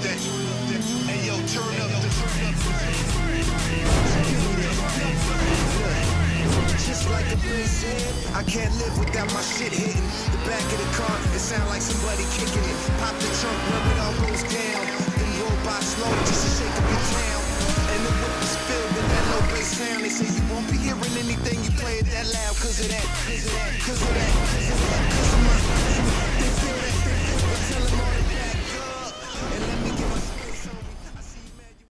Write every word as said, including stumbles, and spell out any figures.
that. Hey yo, turn up the. Just like a bass head, I can't live without my shit hitting the back of the car. It sound like somebody kicking it. Pop the trunk, rub it all goes down. Then roll by slow just to shake up your town. And the whip is filled with that low bass sound. They say you won't be hearing anything you play it that loud. Cause of that, cause of that, cause of that, cause of that, cause of that.